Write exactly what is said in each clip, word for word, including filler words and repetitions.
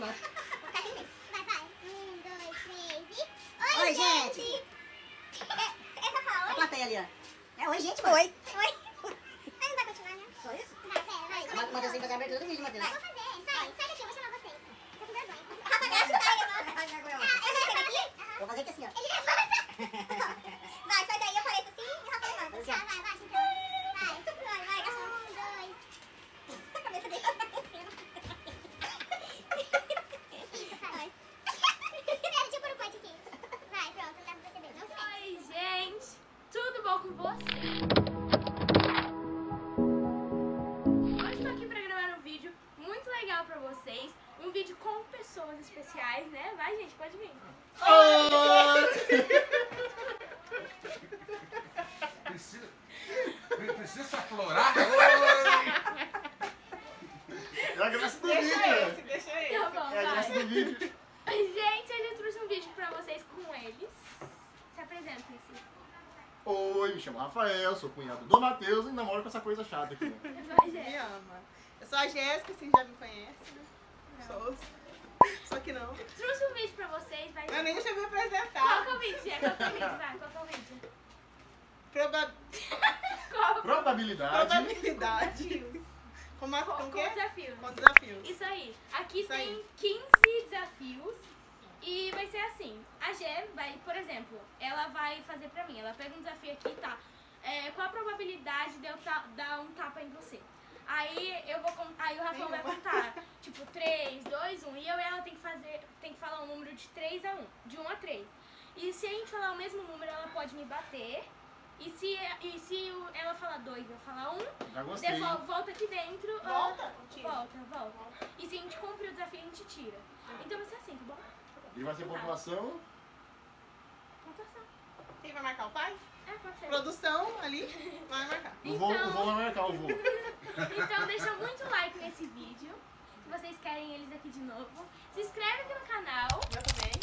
tomate. Vai, vai. Um, dois, três e... Oi, Oi, gente! gente. Essa fala A oi. plateia ali, ó. É, oi, gente, mano. Oi. Oi. Ah, não vai continuar, né? Só isso? Vai, pera, vai. O Matheus tem que fazer a abertura do vídeo, Matheus. Vai. Vou fazer. Sai, sai daqui, eu vou chamar vocês. Tô com vergonha. Rafa, sai, levanta. Ah, eu vou ser daqui? Vou fazer aqui assim, ó. Ele levanta. Vai, sai daí, eu apareço assim e o Rafa levanta. Assim, ó. Tá, vai, baixa então. Vai, vai, vai. Um, dois. A cabeça dele tá descendo. Isso, vai. Deixa eu pôr o pote aqui. Vai, pronto, não dá pra perceber. Não se mexe. Oi, gente! Tudo bom com você? Hoje estou aqui para gravar um vídeo muito legal para vocês. Um vídeo com pessoas especiais, né? Vai, gente, pode vir. Precisa, precisa se aflorar? É a graça do Deixa vídeo. esse, deixa esse. Tá bom, É a graça vai. do vídeo. Gente, hoje eu trouxe um vídeo para vocês com eles. Se apresentem-se. Oi, me chamo Rafael, sou cunhado do Matheus e namoro com essa coisa chata aqui. Vai, Me gente. ama. Eu sou a Jéssica, vocês já me conhecem, né? Sou. Só que não. Trouxe um vídeo para vocês, vai. Eu nem deixa eu me Qual que é apresentar. o vídeo, gente? Qual que é o vídeo? Vai, qual que é o vídeo? Proba... Qual? Probabilidade. Probabilidade. Como, a, Com, com com que? desafios. Com desafios. Isso aí. Aqui Isso tem aí. quinze desafios e vai ser assim. A Gé vai, por exemplo, ela vai fazer pra mim. Ela pega um desafio aqui, tá? É, qual a probabilidade de eu ta- dar um tapa em você? Aí eu vou con- aí o Rafael vai Nenhuma. contar, tipo, três, dois, um. E eu e ela tem que fazer, tem que falar um número de três a um, de um a três. E se a gente falar o mesmo número, ela pode me bater. E se, e se o- ela falar dois, eu falar um, Já gostei. Devol- volta aqui dentro. ah, Volta? Tira. Volta, volta. E se a gente cumprir o desafio, a gente tira. Então vai ser assim, tá bom? E vai ser pontuação. Pontuação. Quem vai marcar o pai? É, pode ser. Produção ali vai marcar. O voo, o voo vai marcar o voo. Então deixa muito like nesse vídeo. Se vocês querem eles aqui de novo. Se inscreve aqui no canal. Eu também.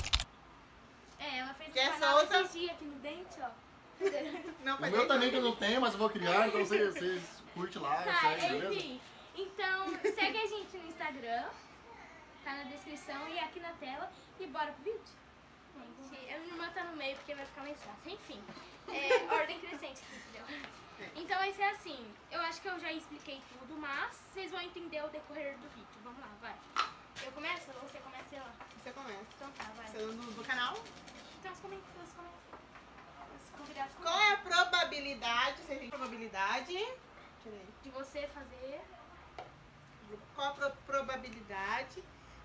É, ela fez Quer um canal solta? esses dias aqui no dente, ó. Não, O faz meu isso. também que eu não tenho, mas eu vou criar, então vocês, vocês curtem lá, Tá, segue, beleza? enfim. Então segue a gente no Instagram. Tá na descrição e aqui na tela. E bora pro vídeo. Gente, a minha irmã tá no meio porque vai ficar mais fácil. Enfim, é ordem crescente aqui, entendeu? Então vai ser assim. Eu acho que eu já expliquei tudo, mas vocês vão entender o decorrer do vídeo. Vamos lá, vai. Eu começo ou você começa lá? Você começa. Então tá, vai. Você é do, do canal. Então os comentários, os comentários. Os convidados Qual é a probabilidade? Você tem probabilidade? Tirei. de você fazer. Qual a pro- probabilidade?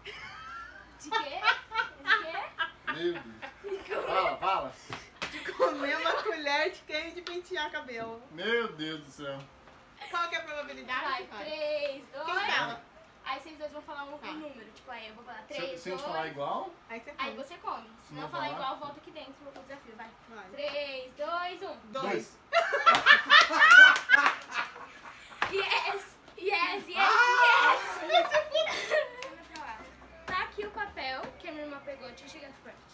De quê? De quê? Meu Deus. Fala, fala. De comer uma colher de quem de pentear cabelo. Meu Deus do céu. Qual que é a probabilidade? Vai, Vai. três, Quem dois. fala? Aí vocês dois vão falar um, Tá. um número. Tipo, aí eu vou falar Se, três, se a gente dois. falar igual, Aí você Aí fala. você come. Se não Não falar falar? igual, volta aqui dentro o desafio. Vai. Vai. três, dois, um. Dois. Yes! Yes, yes, Ah! yes! Tá aqui o papel que a minha irmã pegou. Deixa eu chegar aqui perto.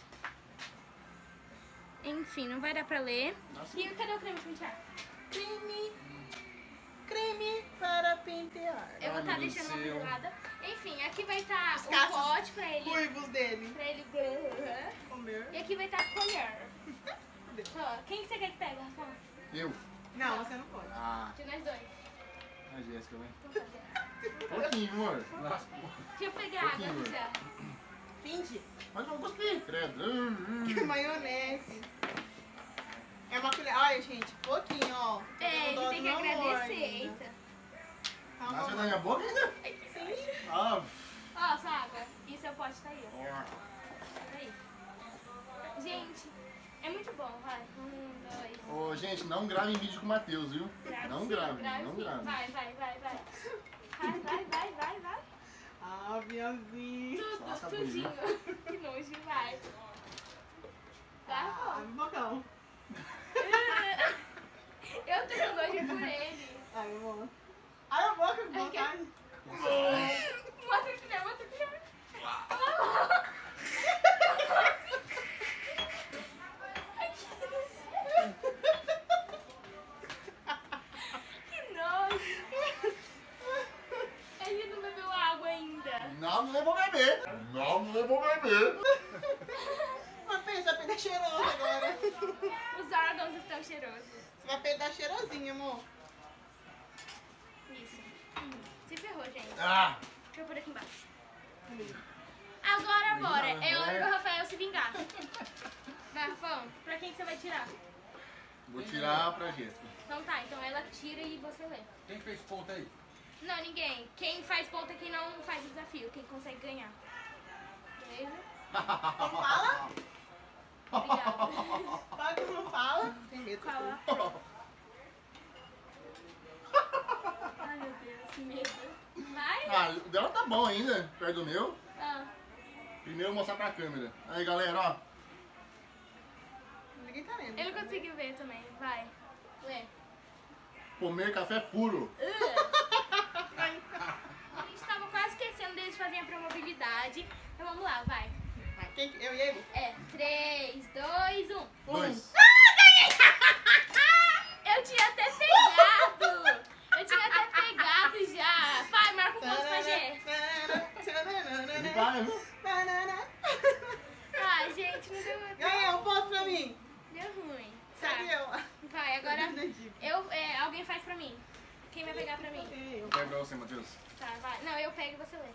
Enfim, não vai dar pra ler. Nossa. E cadê o creme de pentear? Creme. Creme para pentear. Eu vou Ai, estar meu Deus deixando do uma céu. pincelada. Enfim, aqui vai estar Os o cachos pote pra ele. Ruivos dele. Pra ele. Comer. E aqui vai estar a colher. Ó, quem que você quer que pegue, Rafa? eu. Não, você não pode. Ah, De nós dois. a Jéssica, vai. Então fazer. Um pouquinho, amor. Deixa eu pegar água Pouquinho, aqui já. Finge. Mas não cuspir, credo. Hum, hum. Maionese. É uma colher. Olha, gente, pouquinho, ó. É, ele tem que agradecer. Eita. Ah, você tá na minha boca ainda? Ah, Ó, sua água. E seu pote tá aí, ó. Aí. Gente, é muito bom, vai. Um, dois. ô, gente, não gravem vídeo com o Matheus, viu? Grave Não sim, grave, grave não sim. grave. Vai, vai, vai, vai. Vai, vai, vai, vai, vai. Ah, aviãozinho. Tudo, Nossa, tudinho. Que nojo, vai. Vai, Ah, pô. bocão. Eu tenho nojo por ele. Ai, amor. Ai, a boca, com vontade. Mostra o filho, mostra o filho. Que nojo. Ele não bebeu água ainda. Não, não vou beber. Não, não vou beber. Mas pensa, vai peidar cheiroso agora. Os órgãos estão cheirosos. Você vai peidar cheirosinho, amor. Isso. Se ferrou, gente. Ah. Deixa eu pôr aqui embaixo. Agora, bora. É hora do Rafael se vingar. Vai, Rafão. Pra quem que você vai tirar? Vou tirar pra Jéssica. Então tá, então ela tira e você lê. Quem fez ponto aí? Não, ninguém. Quem faz ponto é quem não faz o desafio. Quem consegue ganhar. Beleza? Como fala? Obrigada. Fala que não fala. Tem medo. Fala. Ai, meu Deus, que medo. Vai? Ah, o dela tá bom ainda, perto do meu. Ah. Primeiro mostrar pra câmera. Aí, galera, ó. Ninguém tá lendo. Eu não consigo ver também. Vai. Lê. Comer café puro. A gente tava quase esquecendo deles fazerem a probabilidade. Então vamos lá, vai. Vai, quem que- eu e ele? É, três, dois, um. Dois. Eu tinha até pegado! Eu tinha até pegado já! Vai, marca o ponto pra Gê! Ele vai, viu? Ai, gente, não deu. Ganhei um ponto pra mim. Deu ruim. Segue Tá. eu. Vai, agora eu, é, alguém faz pra mim. Quem vai pegar pra mim? Eu. Pega pra você, Matheus. Tá, vai. Não, eu pego e você lê.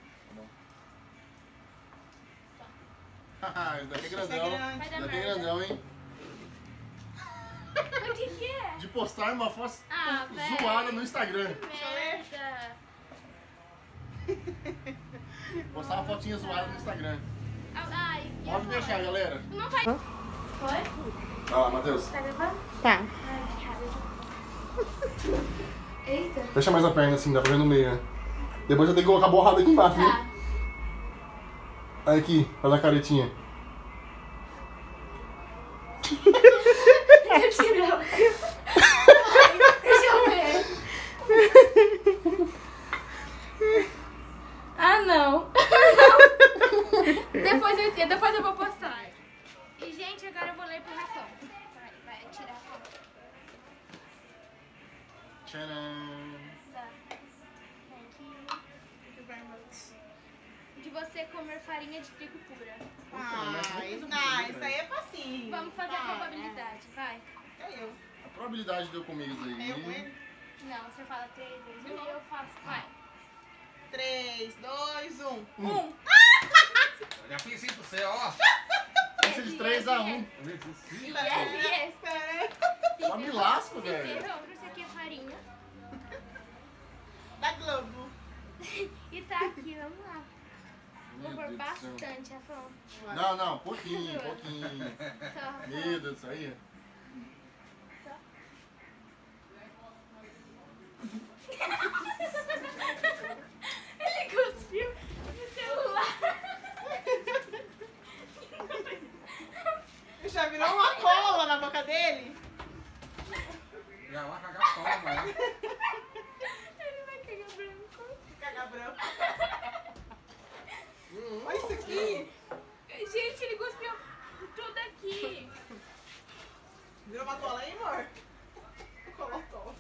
Haha, esse daqui é Esse é grandão. grande. Vai Esse dar daqui é merda. grandão, hein? O que que é? De postar uma foto Ah, velho. zoada no Instagram. Que merda. Postar uma fotinha zoada no Instagram. Ai, e Pode agora? deixar, galera. Não vai. Foi? Vai lá, Matheus. Tá gravando? Tá. Ai, que raiva. Eita. Fecha mais a perna assim, dá pra ver no meio, né? Depois eu tenho que colocar borrada aqui embaixo, viu? Tá. Aí aqui, faz a caretinha. Eu tirou. Deixa eu ver. Ah, não. Não. Depois eu, depois eu vou postar. E, gente, agora eu vou ler pro Rafão. Vai, vai, tirar a foto. Tcharam. Tá. Thank you. De você comer farinha de trigo pura. Ai, não, isso aí é facinho. Vamos fazer a Vai, probabilidade, vai. É eu. A probabilidade de eu comer isso É eu com aí. ele. Não, você fala três, dois, um e eu faço. Vai. três, dois, um. Um. Eu já fiz isso pra você, ó. Vai ser de três a um. Yes, yes. Só me lasco, Se velho. ferrou, isso aqui é farinha. Da Globo. E tá aqui, vamos lá. Vou Meu pôr Deus do céu. bastante, Rafão. Não, não, pouquinho, pouquinho. Só, Rafão. Meu Deus, isso aí. Ele cuspiu no celular. Já virou uma cola na boca dele. Já vai cagar fome, né? Ele vai cagar branco. Caga branco. Olha isso aqui. Gente, ele cuspiu tudo aqui. Virou uma cola aí, amor? Colocou.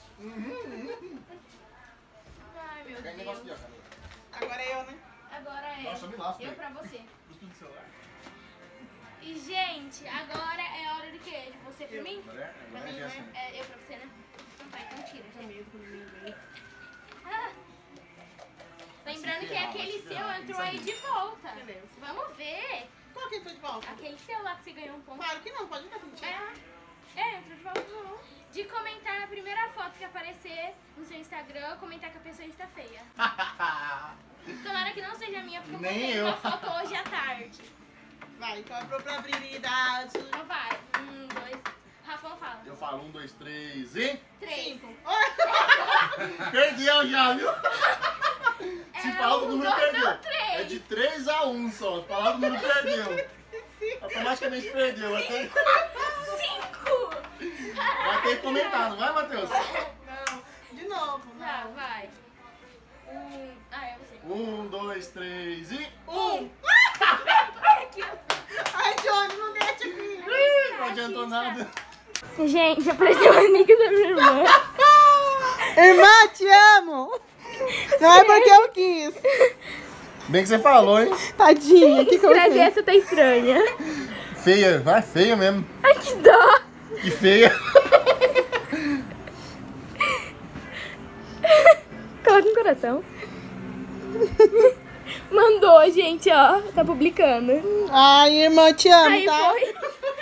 Ai, meu Pega negócio Deus. aqui, ó, cara. Agora é eu, né? Agora é Nossa, eu me lasco, eu velho. pra você. Cuspe do celular. E, gente, agora é hora de quê? De você pra mim? Agora é, agora é mim, Jéssica. né? É, eu pra você, né? Então vai, então tira, gente. Medo quando ninguém vem. Ah. Lembrando que ferrar, aquele vai se seu ferrar, entrou não aí sabia. de volta. Entendeu? Vamos ver. Qual que entrou de volta? Aquele seu lá que você ganhou um ponto. Claro que não, pode ficar sentindo. É, é, entrou de volta. De comentar na primeira foto que aparecer no seu Instagram, comentar que a pessoa está feia. Tomara que não seja a minha, porque eu Nem postei eu. uma foto hoje à tarde. Vai, então é probabilidade. Então vai. Um, dois. Rafão fala. Eu falo um, dois, três e... Três. Cinco. Perdeu já, viu? Se É falar do um, número, dois, perdeu. não, três. É de três a um só. Se falar do número, perdeu. Automaticamente perdeu. Vai ter, Cinco. vai ter que comentar, não vai, Matheus? Não, de novo. Tá, Não. vai. Um. Ah, é você. Um, dois, três e... Um. Aqui, ó. Ai, Johnny, não deixa aqui. Ih, não adiantou nada. Gente, apareceu uma amiga da minha irmã. Irmã, te amo. Não é porque eu quis. Bem que você falou, hein? Tadinha, que que eu Escreve fiz? essa, tá estranha. Feia, vai feia mesmo. Ai, que dó. Que feia. Coloca um coração. Mandou, gente, ó. Tá publicando. Ai, irmã, te amo, Aí tá? foi.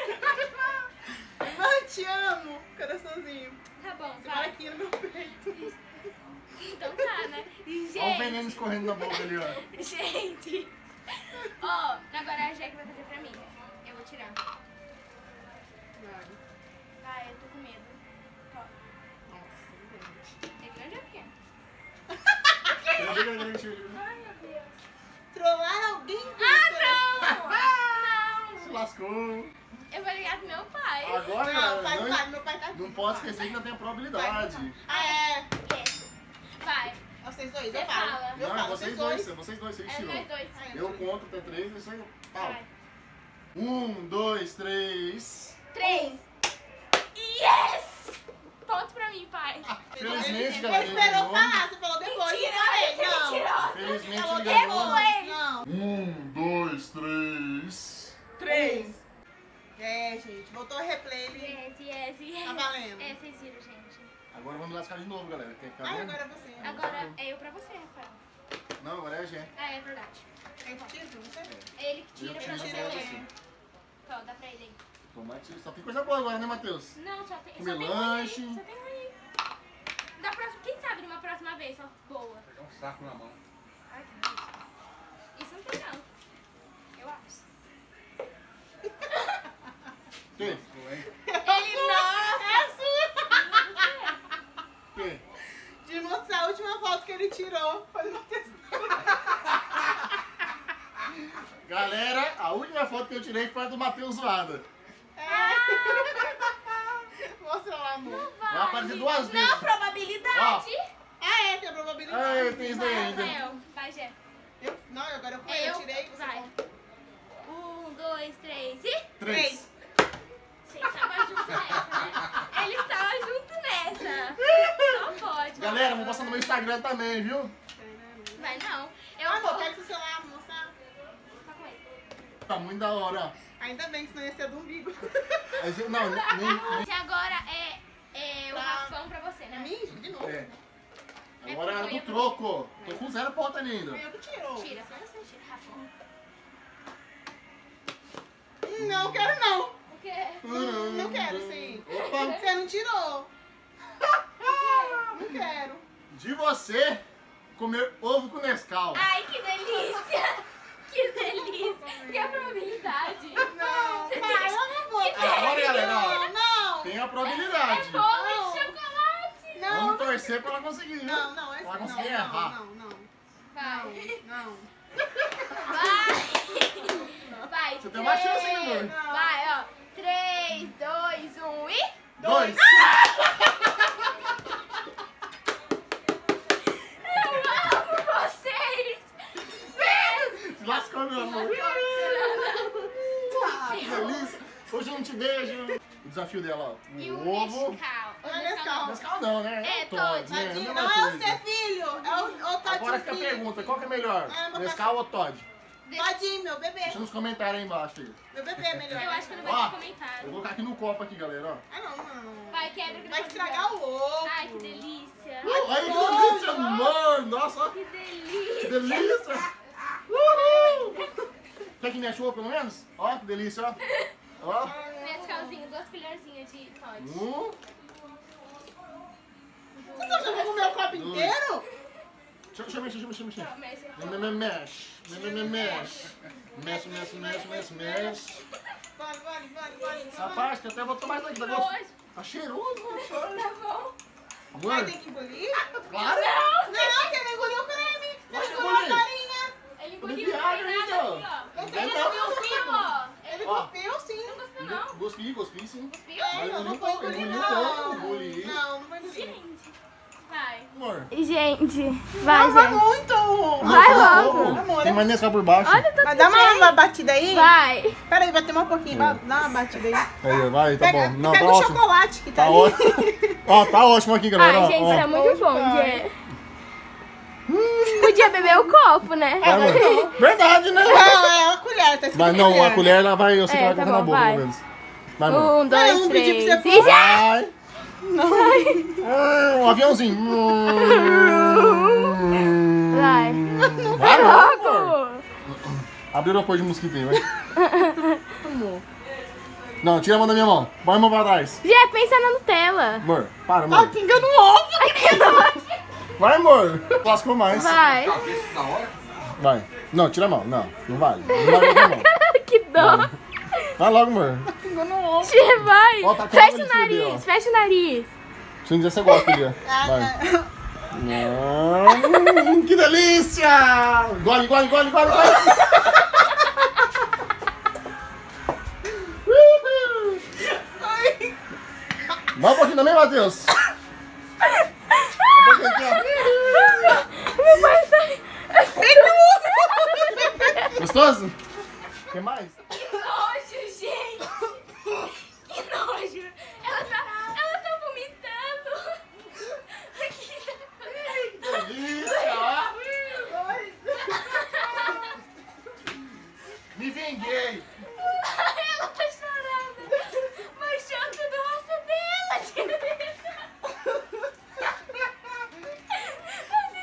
Irmã, te amo. Coraçãozinho. Tá bom, Você vai vai. aqui no meu peito. Então tá, né? Olha o Gente, veneno escorrendo na boca ali, ó. gente. Ó, agora a Jack vai fazer pra mim. Eu vou tirar. Ai, eu tô com medo. Ó. É grande ou pequeno? Ai, meu Deus. Trollar alguém? Ah, não! Se Não! lascou. Eu vou ligar pro meu pai. Agora, Não, galera, pai, não, pai, meu pai tá aqui. não pode esquecer que ainda tem a probabilidade. Ah, é. Vai. Vocês dois, Você eu falo. fala. Eu Não, falo, vocês dois, vocês dois, vocês É tiram. nós dois. Eu conto até três, isso aí. Pau. Vai. Um, dois, três. Três. Yes! Ponto pra mim, pai. Felizmente, Ele galera. ele esperou ganhou. falar, você falou depois. Mentira, eu falei, você não. mentirou. Felizmente Falou ele ganhou. depois. Não. Um, dois, três. Três. É, gente, voltou o replay. Ele... Yes, yes, yes. Tá valendo. É, vocês viram, gente. Agora vamos lascar de novo, galera. Quer ficar Ai, vendo? agora é você. Agora é eu pra você, Rafael. Não, agora é a Gé. Ah, é verdade. É que tira, não sei. É ele que tira Eu pra tiro você pra ler. você. Então, dá pra ele aí. Tomate, só tem coisa boa agora, né, Matheus? Não, só tem, só Comer tem lanche. ruim aí, só tem ruim aí. Da próxima, quem sabe numa próxima vez, só boa. Pegar um saco na mão. Ai, que delícia. Isso não tem não. Eu acho. Quem? Ficou, hein? Ele não! É a sua. Quem? De mostrar a última foto que ele tirou. Foi uma questão. Galera, a última foto que eu tirei foi a do Matheus zoada. É. Mostra lá, amor. Vai aparecer duas vezes. Não, probabilidade. Ah, é, tem a probabilidade. Ai, tem isso Vai, daí ainda. Rafael. Vai, Jé. Eu, não, agora eu, É eu eu? tirei. Você Vai. conta. Um, dois, três e... Três. Você estava junto nessa, né? Ele estava junto nessa. Só pode. Galera, vou postar no meu Instagram também, viu? Vai não. Eu Ah, vou... amor, pega seu celular, mostrar. Tá com ele. Tá muito da hora, ó. Ainda bem que senão ia ser do umbigo. Mas eu- Não, nem... nem- E agora é, é o Pra- Rafão pra você, É né? mim? De novo. É. Agora é do troco. Tô com zero ponto ainda. Foi eu que tirou. Tira, foi você, tira, Rafão. Hum, Não, quero não. O quê? Hum, não quero, sim. Opa, Você não tirou. Não quero. de você comer ovo com Nescau. Ai, que delícia! Que delícia! Que probabilidade! Não, pai, eu não vou. Agora, galera, ó. Não, não. Tem a probabilidade. Bolo Não. de chocolate! Não, Vamos torcer pra ela conseguir, viu? não, não, esse Ela não, conseguir não, errar. não, não, Vai! não, não. Vai! Vai! Você tem uma chance ainda, três. amor. Vai, ó! três, dois, um e... Dois. Eu amo vocês! Se lascou, meu amor. Ah, que delícia. Hoje eu não te beijo. O desafio dela, ó. E O o ovo. Nescau. O Olha Nescau Nescau. não. Nescau não, né? É, Todd, Todd. né? Tadinho, Mesma não é o coisa. seu filho, é o, o Todinho. Agora fica a pergunta, qual que é melhor? Ah, meu Nescau ou Todd? Todinho, meu bebê. Deixa nos comentários aí embaixo aí. Meu bebê é melhor. Eu acho que não vai Ó, ter comentário. Eu vou colocar aqui no copo aqui, galera, ó. Ah, não, não. Vai, quebra que Vai não pode estragar jogar. o ovo. Ai, que delícia! Ai, que delícia, amor! Nossa, ó, Que que delícia! delícia! Uhul! Quer que me achou, pelo menos? Ó, que delícia, ó. Ó. Nescauzinho, duas colherzinhas de Todd. Um, Você tá jogando com o meu copo inteiro? deixa, deixa eu mexer, deixa eu mexer, mexer. Não, mas eu- Me- me- me- Mexe, me- me- me- mexe. Mexe, mexe, mexe, mexe, mexe. Vale, vale, vale, vale. Rapaz, que até vou tomar isso aqui, tá gostoso. Hoje, Tá cheiroso, mano. tá bom? Vai Amor, ter que engolir? claro. Não, você não engoliu o creme. Você Lógico que engoliu a engoli. farinha. Ele Eu bebi engoliu, não água, tem hein, nada Joe? aqui, ó. Não Ele tem não não. cuspiu, ó. Ele Ó. cuspiu, sim. Não cuspiu, não. Gospi, gospi sim. Cuspiu? É, não, não foi engolir, Engoli um não. pouco, engoli. Não, não foi engolir. Gente, vai. Amor. Gente, Não, vai muito. Vai Não, logo. pouco. Amor, Tem mais Nescau por baixo. Olha tanto Mas dá uma, uma batida aí. Vai. Pera aí, vai ter mais um pouquinho. Vai- Dá uma batida aí. Aí, vai, tá Pega, bom. Não, pega tá o ótimo. chocolate que tá, Tá ali. ótimo. Ó, tá ótimo aqui, galera. Ai, ó, gente, ó. tá muito bom, Pai. Jé. Podia beber o copo, né? Vai, amor. Verdade, né? Não, é a colher, tá escrito Mas não, a colher ela vai, eu sei que É, ela vai tá colocar na bom, boca, vai. pelo menos. Vai, amor. Um, dois, eu não pedi três. pra você E já! Vai. Hum, um aviãozinho. Hum. Vai. Vai logo, amor. Logo! Abre o aeroporto de mosquito aí, vai. Não, tira a mão da minha mão. Põe a mão pra trás. Já pensa na Nutella. Amor, para, Tá amor. pingando ovo. Ai, que nojo. Vai, amor. Lascou mais. Vai. Cabeça na hora. Vai. Não, tira a mão. Não, não vale. Não vale com a mão. Que dó. Vai logo, amor. Pingando ovo. Tia, vai. Ó, tá com Fecha água o nesse bebê, ó. nariz, fecha o nariz. Se não dizer, você gosta, Lia. Vai. Hum, que delícia! Engole, engole, engole, engole, engole. Vai um pouquinho também, Matheus. Um pouquinho aqui, ó. Meu pai sai. Gostoso? Quer mais? Que nojo, gente. Que nojo. Ela tá, ela tá vomitando. Que Delícia, ó. Me vinguei. Ela tá chorando. Manchou tudo o rosto dela, direita. Olha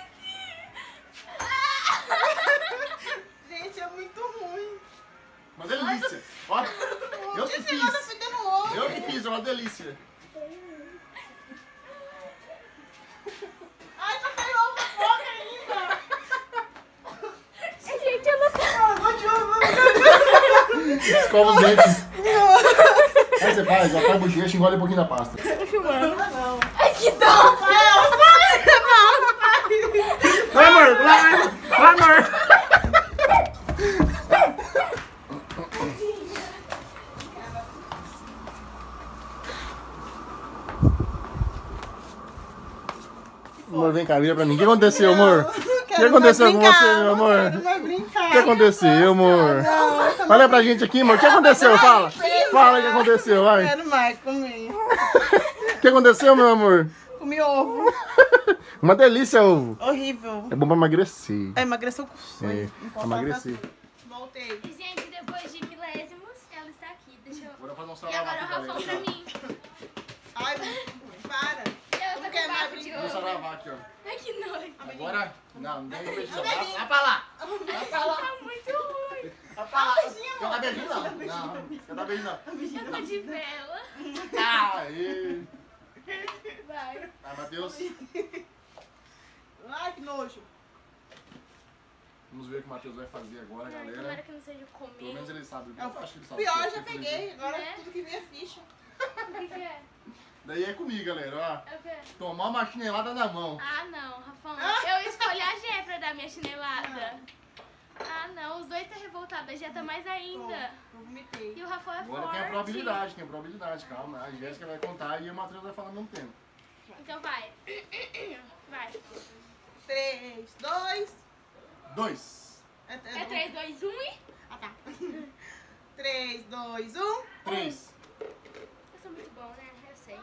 aqui. Gente, é muito ruim. Uma delícia. Ó, eu que Esse negócio tá fiz. pingando ovo. Eu que fiz, é uma delícia. Ai, tá caindo ovo na boca ainda. Gente, eu não tô... Escova os dentes. Aí você faz, ó, faz bochecha e engole um pouquinho da pasta. Ai, que dó. Vai, amor, vai, vai, amor. Amor, vem cá, vira pra mim. O que aconteceu, amor? O que aconteceu com você, meu amor? Não vai brincar. O que aconteceu, amor? Olha pra gente aqui, amor. O que aconteceu? Fala. Fala o que aconteceu, vai. Quero mais comer. O que aconteceu, meu amor? Comi ovo. Uma delícia, ovo. Horrível. É bom pra emagrecer. É, emagreceu com sonho. É, Não posso emagrecer. falar. Voltei. Gente, depois de milésimos, ela está aqui. Deixa eu... Bora fazer um E agora o saravá Rafão aqui, pra mim. Ai, para. Eu tô Não quer com mais bafo de brincar? Vou ovo. saravá aqui, ó. Ai, que nojo. Agora, não, não tem beijo não. Vai vai pra lá. Vai pra lá. Tá muito ruim. Vai pra lá. Quer dar beijinho, não? Não, quer dar beijinho, não. Eu tô de vela. Aê. Vai. Vai, Matheus. Ai, que nojo. Vamos ver o que o Matheus vai fazer agora, Ai, galera. tomara que não seja Pelo comer. menos ele sabe o que É eu o acho que ele sabe. pior, o eu que já ele vai peguei. Agora É? tudo que vem é ficha. O que, que é? Daí é comigo, galera, ó. É o quê? Tomar uma chinelada na mão. Ah, não, Rafão. Eu escolhi a Gé pra dar minha chinelada. Ah, não. Os dois tá revoltados. A Gé tá mais ainda. Eu vomitei. E o Rafão é Agora forte. tem a probabilidade, tem a probabilidade, calma. A Jéssica vai contar e o Matheus vai falar ao mesmo tempo. Então vai. Vai. três, dois. Dois. É, É três, dois, um e... Ah, tá. três, dois, um. Três. Eu sou muito bom, né? Eu sei.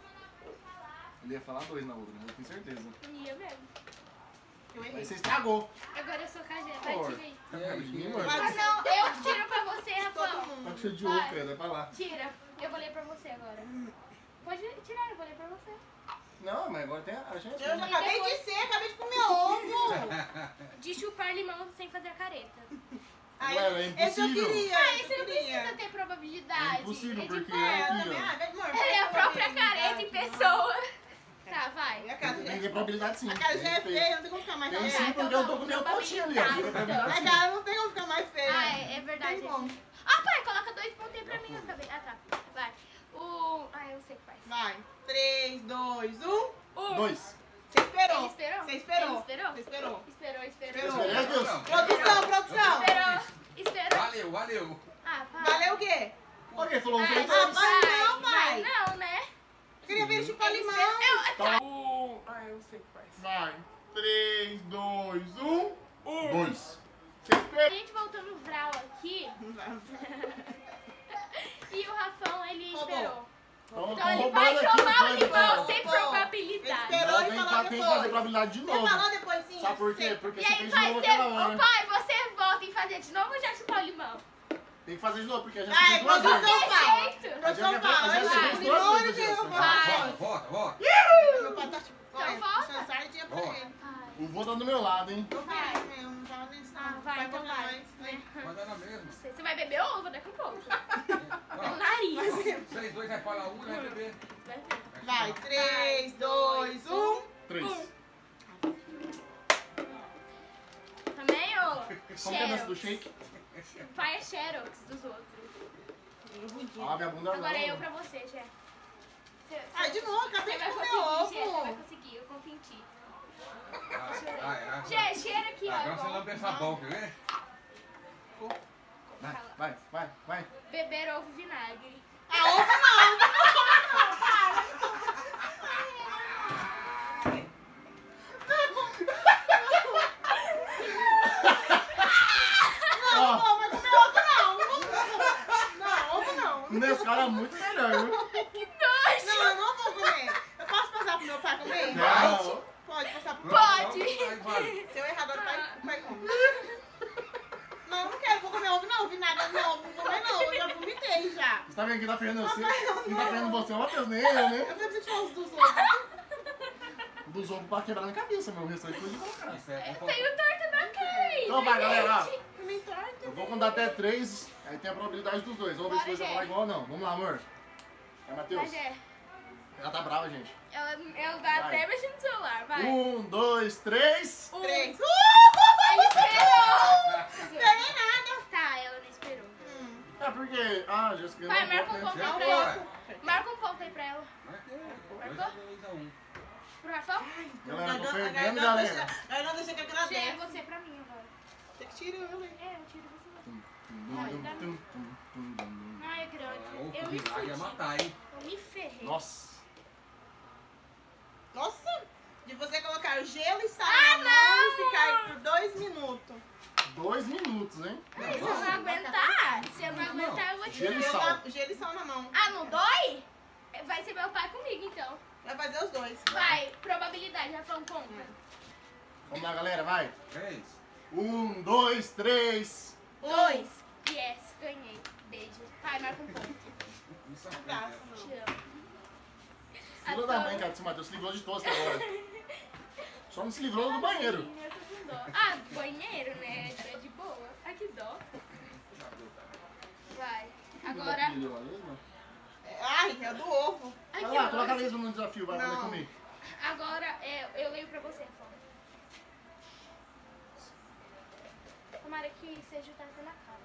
Ele ia falar dois na outra, né? Eu tenho certeza. Ia mesmo. Eu Aí errei. você estragou. Agora eu sou com a Gé. Vai, Amor. tira aí. Tá com cabidinho, amor? Mas Ah, não. Eu tiro pra você, todo Rafão. Tá com mundo. cheio de Vai. ovo, cara. Vai pra lá. Tira. Eu vou ler pra você agora. Pode tirar, eu vou ler pra você. Não, mas agora tem a Jéssica. Eu já né? acabei de ser, acabei de comer ovo. De chupar limão sem fazer a careta. Aí, Ué, é esse eu impossível. queria. Ah, esse esse eu não queria. precisa ter probabilidade. É impossível, É de porque fato. É, eu aqui, também. ó. Ah, vai, amor. É a própria careta em pessoa. Tá, vai. Minha cara, Tem que ter probabilidade sim. a cara já é Tem- feia, não tem como ficar mais Tem feia. sim, porque eu tô com o meu potinho ali, ó. Tem probabilidade A sim. cara não tem como ficar mais feia. Ah, é, é verdade. Tem como. Ah, pai, coloca dois pontinhos pra mim. Eu acabei. Ah, tá. Vai. O... Ah, eu sei o que faz. Vai. três, dois, um. Um. Dois. Você esperou. Ele esperou? Você esperou. Ele esperou? Você esperou. Esperou, esperou. Esperou. Meu Deus. Produção, produção. Esperou. Esperou. Valeu, valeu. Ah, pai. Valeu o quê? Olha quem falou um Ai, três. Ah, vai, vai não, vai. vai. Não, né? Eu queria ver ele chupar Ele limão. esperou. Eu... Tá. Ah, eu sei o que faz. Vai. Três, dois, um. Dois. Você A espera. gente voltou no Vral aqui e o Rafão, ele Roubou. esperou. Então, Então ele vai tomar o limão sem Roubou. probabilidade. Ele esperou. Não, tem que e falou tem que depois. fazer probabilidade de Você novo. falou depois sim? Sabe por quê? Porque E você aí, fez de pai, novo você, aquela ô, hora. pai, você volta em fazer de novo ou já chupar o limão? Tem que fazer de novo, porque a gente Ai, fez duas produção vezes. fala. Perfeito. Produção A gente fala. vai- a gente Vai, fez duas demora vezes, que eu Jéssica. vou. Vai. Volta, volta. Meu pai tá tipo, Então olha, volta. puxando sardinha pra Volta. ele. O vô tá do meu lado, hein? Eu vai mesmo, não tava nem Ah, vai, então vai. Vai dar na mesma. Você você vai beber ovo daqui a pouco. Ó, No nariz. vocês dois vai falar um, vai beber. Vai ver. Vai, três, dois, um. Três. Também, ô. Como que é dança do shake? Pai é Xerox dos outros. Ah, minha bunda não. Agora é eu pra você, Jé. Você- Ai, de novo, acabei Você de vai comer conseguir, Jé. Você vai ovo. conseguir. Eu confio em ti. Vai, vai, vai. Jé, cheira aqui, ó. Agora você igual lambe essa boca, quer ver? Vai, vai, vai, vai. Beber ovo vinagre. Ah, ovo não. Não, Ó, não, vai comer ovo não. Não, ovo não. nesse cara é muito melhor, viu? Que nojo! Não, eu não vou comer. Eu posso passar pro meu pai comer? Não. Pode passar pro meu Pode. Vai, vai. Se eu errar agora, o pai, o pai come. Não, não quero, vou comer ovo não, vinagre não, vou comer não, eu já vomitei já. Você tá vendo que tá ferrando você? Papai, não, Quem tá não. ferrando você é o Matheus, nem eu, né? Eu preciso tirar os dos ovos. Dos ovos pra quebrar na cabeça, meu. O restante foi de colocar. Isso é Eu tenho torta na cara. Então vai, galera. Eu nem torta. Eu vou contar até três, aí tem a probabilidade dos dois. Vamos ver se Bora, você vai Jé. falar igual ou não. Vamos lá, amor. É, Matheus. Mas é. Ela tá brava, gente. Ela, ela dá Vai. até mexendo no celular, vai. Um, dois, três. Um. Três. Ele esperou! Esperei nada. Tá, ela não esperou. Hum. É porque... Ah, já escreveu. Vai, marca um ponto Já aí pra foi. ela. Marca um ponto aí pra ela. Marcou? dois a um. Pro Rafael? Galera, tô Agora perdendo, não galera. deixa- Agora não deixa que Chega agradece. você pra mim agora. Tem que tirar eu, hein? É, eu tiro você. Tum, tum, tum, tum, tum, tum. Ai, grande. O Eu me vinagre ia fudi. matar, hein? Eu me ferrei. Nossa. Nossa, de você colocar gelo e sal Ah, na mão não! e ficar por dois minutos. Dois minutos, hein? Ai, se eu não aguentar, se eu não aguentar, eu vou Gelo e tirar. sal. Gelo, na- gelo e sal na mão. Ah, não dói? Vai ser meu pai comigo, então. Vai fazer os dois. Vai, probabilidade, Rafael, conta. Vamos lá, galera, vai. Três. Um, dois, três. Dois. Yes, ganhei. Beijo. Vai, marca um ponto. Isso é Abraço, feio, Te amo. Filha da mãe, cara, esse Matheus se livrou de todos agora. Só não se livrou do banheiro. Eu tô com dó. Ah, banheiro, né? É de boa. Ai, que dó. Vai. Agora. Ai, é do ovo. Ai, Vai que lá, coloca a nojo. lesma no desafio, vai poder Não. comer. Agora é, eu leio pra você, Rafael. Tomara que seja o tapa na cara.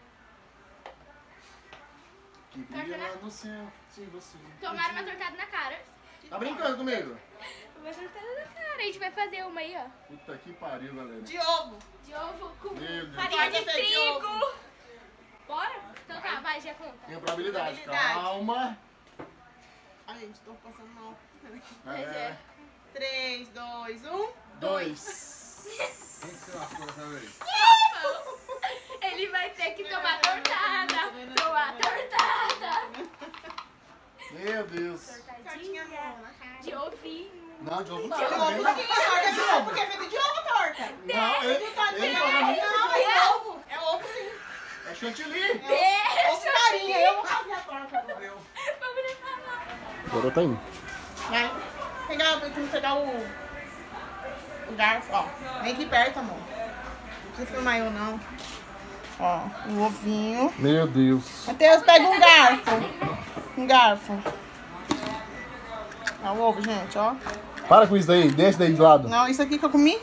Que brilha lá no céu, se você... Tomara uma tortada na cara. Tá brincando comigo? Uma tortada na cara. A gente vai fazer uma aí, ó. Puta que pariu, galera. De ovo. De ovo com Meu Deus. farinha de Pode ser de trigo. Bora? Então tá, vai, já conta. Tem a probabilidade, Probabilidade. calma. Ai, gente, tô passando mal. Mas É, é. três, dois, um. dois. Quem que você lascou dessa vez? Ele vai ter que tomar tortada. Tomar tortada. Meu Deus. Tortinha Tortadinha boa na cara. de ovinho. Não, de ovo De nada. ovo, Não, porque é torta de ovo, porque é feita de ovo, torta. não, ele, ele fala pra mim Não, é ovo. É ovo sim. é chantilly. É ovo, ovo Deixa farinha. Eu vou fazer a torta agora. Deu. Vamos levar lá. Agora tá indo. Vai. Pegar, tem que pegar o, o garfo, ó. Vem aqui perto, amor. Não precisa filmar eu, não. Ó, o ovinho. Meu Deus. Matheus, pega um garfo. Um garfo. Ó o ovo, gente, ó. Para com isso daí, desce daí de lado. Não, isso aqui que eu comi.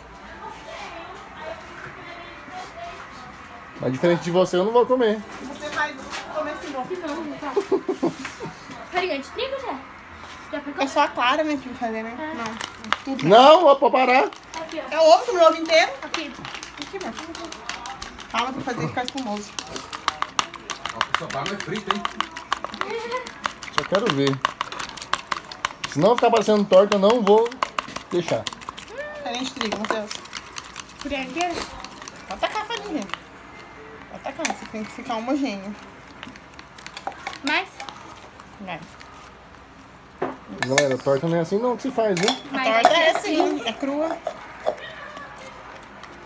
Mas diferente de você, eu não vou comer. Você vai comer esse ovo. Não, tá. Farinha de trigo já? Já pegou? É só a clara, né, que vai fazer, né? Não. Tudo. Não, ó, pra parar. Aqui, ó. É o ovo, comi o ovo inteiro. Aqui. Aqui, amor. Calma pra fazer ficar espumoso. Ó, que essa barba é frita, hein? Só quero ver. Se não ficar parecendo torta, eu não vou deixar. Farinha de trigo, Matheus. Farinha inteira? Pode tacar a farinha, gente. Pode tacar, você tem que ficar homogêneo. Mais? Vai. Galera, torta não é assim não que se faz, viu? A Mais torta é assim. assim, é crua.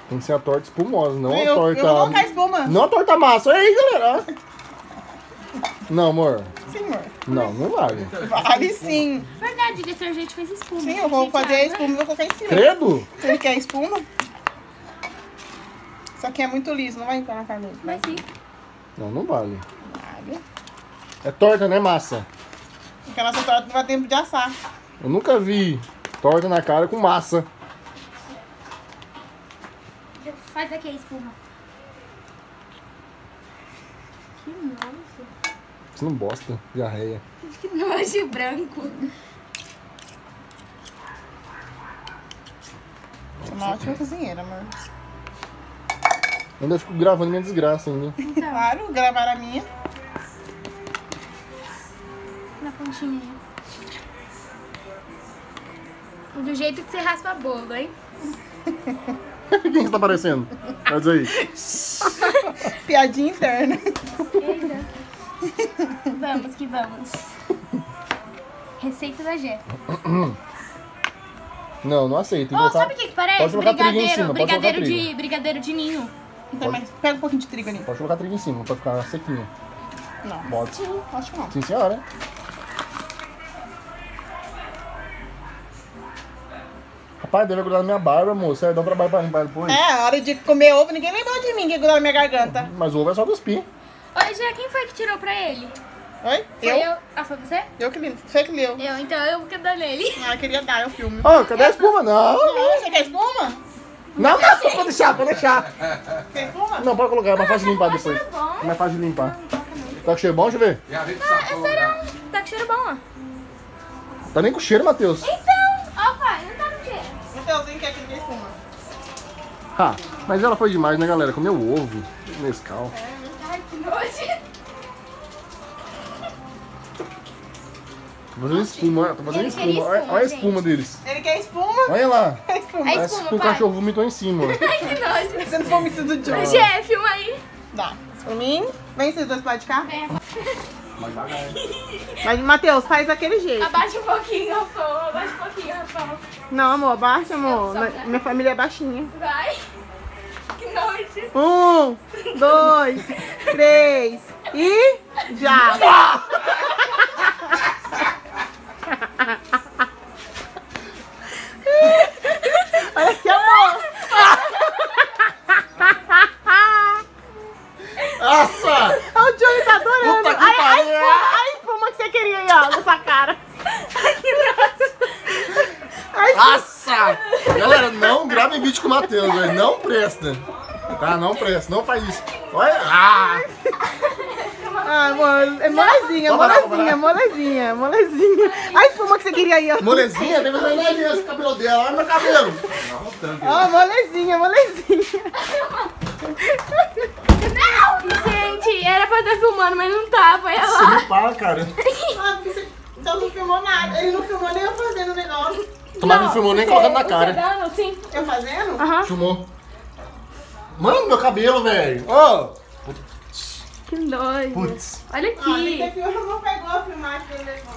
Tem que ser a torta espumosa, não a Eu, torta... eu vou colocar espuma. Não a torta massa. Olha aí, galera. Não, amor. Sim, amor. Não, não vale. Vale sim. Verdade, o detergente fez espuma. Sim, eu vou Gente, fazer a água. espuma e vou colocar em cima. Credo? Você quer espuma? Isso aqui é muito liso, não vai entrar na carne. Mas sim. Não, não vale. Vale. É torta, né, massa? Porque a nossa torta não vai ter tempo de assar. Eu nunca vi torta na cara com massa. Faz aqui a espuma. Que nojo. Você não bosta, diarreia. Que nojo branco. Sou uma ótima cozinheira, amor. Eu ainda fico gravando minha desgraça ainda. Claro, gravar a minha. Na pontinha aí. Do jeito que você raspa bolo, hein? Quem você tá aparecendo? Faz aí. Piadinha interna. Eita. Vamos que vamos. Receita da Gé. Não, não aceito. Tem que Oh, botar- sabe o que que parece? Pode colocar trigo em Brigadeiro, cima, pode colocar brigadeiro trigo. de, brigadeiro de ninho. Não tem mais. Pega um pouquinho de trigo ali. Pode colocar trigo em cima, pra ficar sequinho. Não. Pode. Sim, acho que não. Sim, senhora. Rapaz, deve grudar na minha barba, moço. Aí dá um trabalho pra limpar depois. É, a hora de comer ovo, ninguém lembrou de mim que grudou na minha garganta. Mas o ovo é só cuspir. Oi, Gé, quem foi que tirou pra ele? Oi? Foi Eu? eu? Ah, foi você? Eu que li. Você que leu. Eu, então eu vou dar nele. Ah, eu queria dar, é o filme. Ô, cadê a espuma? Não. Não, você quer espuma? Não, não, pode deixar, pode deixar. Quer espuma? Não, pode colocar, é mais fácil de limpar depois. cheiro bom. É mais fácil de limpar. Tá com cheiro bom? Deixa eu ver. Já vi que É sacou. sério, tá com cheiro bom, ó. Tá nem com cheiro, Matheus. Então, ó pai, não tá com cheiro. Mateuzinho quer que ele dê espuma. Ah, mas ela foi demais, né, galera? Comeu ovo, Nescau. Ai, que nojo. Tô fazendo espuma, olha, tô fazendo Ele queria espuma. Olha, espuma, olha a gente. espuma deles. Ele quer espuma? Olha lá. Quer espuma. É Parece espuma, que o pai. cachorro vomitou em cima. ó. Ai, que nojo. Você não vomita do John. Gé, filma aí. Dá. Isso pra mim. Vem vocês dois pra lá de cá. É. Mas devagar. Mas, Matheus, faz daquele jeito. Abaixa um pouquinho, Rafael. Abaixa um pouquinho, Rafael. Não, amor, abaixa, amor. Só, Na- né? Minha família é baixinha. Vai. Que nojo. Um, dois, três e já. Olha aqui, amor. Nossa! O Johnny tá adorando. Puta que Ai, ai, pariu. espuma, ai, espuma que você queria aí, ó, nessa cara. Ai, Nossa! Galera, não gravem vídeo com o Matheus, velho. Não presta. Tá? Não presta. Não faz isso. Olha. Ah! ah, amor, é molezinha, Vamos lá, molezinha, vamos molezinha, molezinha. Ai, espuma que você queria aí, ó. Molezinha, deve ser na aliança o cabelo dela. Olha meu cabelo. Ó, molezinha, molezinha. Gente, era pra estar filmando, mas não tava. Olha Você lá. não para, cara. Ah, porque você então não filmou nada. Ele não filmou nem eu fazendo o negócio. Tomara não filmou nem colocando na Você cara. dando, sim. Eu fazendo? Aham. Filmou. Mano, meu cabelo, velho. Ô! Que nojo. Putz. Olha Ah, nem aqui. que eu não pegou a filmagem que ele levou.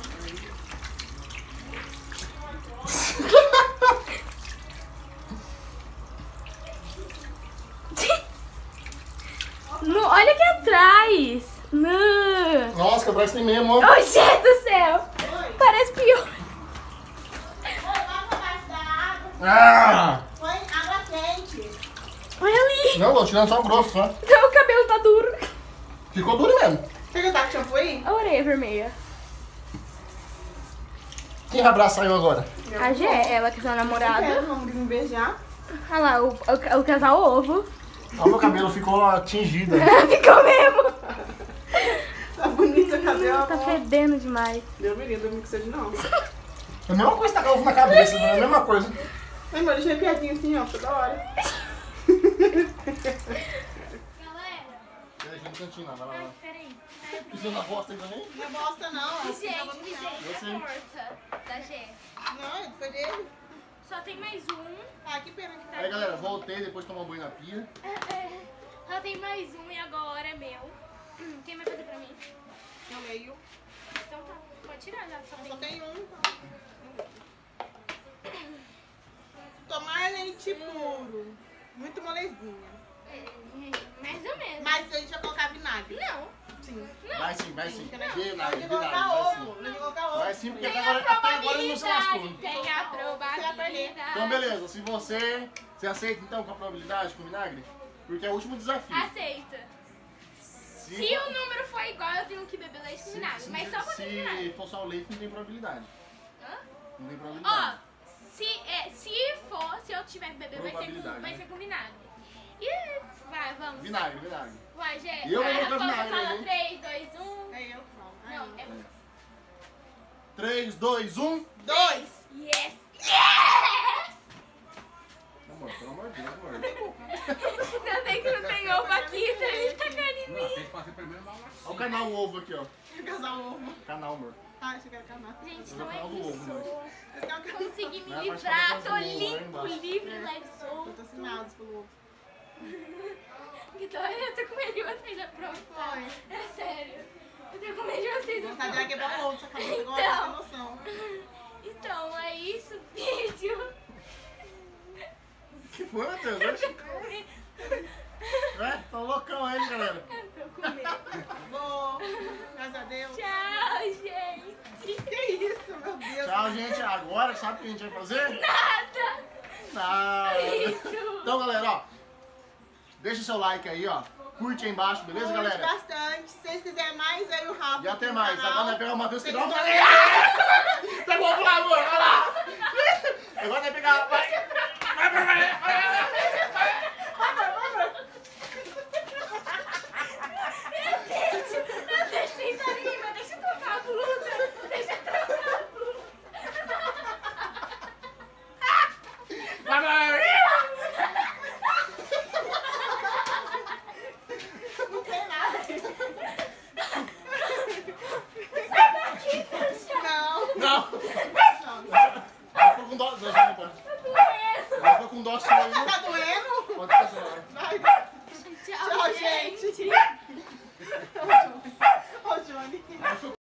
No, olha aqui atrás. Não. Nossa, que atrás tem mesmo, ó. Oh, gente do céu. Parece pior. Oi, vai pra baixo da água. Ah! Põe água quente. Olha ali. Não, tô tirando só o grosso, só. Então, o cabelo tá duro. Ficou duro mesmo. Você já tá com shampoo aí? A orelha vermelha. Quem vai abraçar eu agora? A Gé, ela que é sua namorada. Quero, vamos me beijar. Olha lá, o, o, o casal ovo. Ó, meu cabelo ficou atingido. Ficou mesmo. Tá bonito o cabelo. Tá fedendo demais. Deu menino, não precisa de não. É a mesma coisa tacar ovo na cabeça, não é a mesma coisa. Ai, mano, deixa eu piadinha assim, ó, toda hora. Galera, Deixa no cantinho, não, vai lá, vai lá. peraí. Pisou na bosta aí também? Não é bosta, não. Gente, Assim, não, gente, não. a torta da Gé. Não, foi dele. Só tem mais um. Ah, que pena que tá. Aí, galera, voltei depois de tomar banho na pia. Só tem mais um e agora é meu. Quem vai fazer pra mim? No meio. Então tá, pode tirar já. Só tem Só tem um. Tomar leite puro. Muito molezinha. É, mais ou menos. Mas a gente vai colocar vinagre. Não. Sim. Vai sim, vai sim. Vinagre, Vinagre, Tem que colocar vinagre, vai sim. ovo. Tem que colocar ovo. Vai sim, porque Tem até a agora, até agora ele não se lascou. probabilidade. Tem a probabilidade. Então beleza, se você... Você aceita então com a probabilidade, com o vinagre? Porque é o último desafio. Aceita. Se, Se o número for igual, eu tenho que beber leite com se, vinagre. se, Mas só com se vinagre. for só o leite, não tem probabilidade. Hã? Não tem Ó, probabilidade. se, é, se for, se eu tiver que beber, vai ser, com, Probabilidade, vai né? ser com vinagre. E vai, vamos. Vinagre, vinagre. Vai, gente. E eu vou Vai, colocar Rafa, vinagre, fala hein? três, dois, um. É eu falo. Não, é três, dois, um. Dois. yes. Amor, pelo amor de Deus, amor. Ainda bem que não tem ovo aqui, então ele tá carinho. Não, tem que fazer primeiro uma Olha o lacinha. canal ovo aqui, ó. Quer casar o ovo? Canal, amor. Ah, achei que era canal. Gente, Eu não vou é falar do ovo, isso. né? Esse é o canal. Consegui me Vai livrar, participar tô do ovo, lá limpo, embaixo. livre, É. leve, Eu solto. tô assinados pelo ovo. Que dó, eu tô com medo de vocês aprontar. Foi. É sério. Eu tô com medo de vocês Vontade de quebrar o ovo, sua cabeça agora, Então. não tem noção. Então, é isso, vídeo. Que foi, Matheus? Oxi. É, tá loucão aí, galera. Eu tô com medo. Vou. Graças a Deus. Tchau, gente. Que isso, meu Deus. Tchau, gente. Agora, sabe o que a gente vai fazer? Nada. Nada. Isso. Então, galera, ó. Deixa o seu like aí, ó. Curte aí embaixo, beleza, Curte galera? bastante. Se vocês quiserem mais, aí o Rafa. E até no mais. canal. Agora vai pegar o Matheus que Vocês dá uma... vão- Pegou o ovo lá, amor. Vai lá. Agora vai pegar... Vai. Vai, vai, vai. vai. Deixa vocês arriba, deixa eu trocar a blusa. Deixa eu trocar a blusa. Vai, vai. Não tem nada. Não. Não. Não. Ela ficou com dó. Não, não pode. Ela ficou com dó sua aí. Tá doendo? Pode passar. Vai. Tchau, Tchau, gente. gente.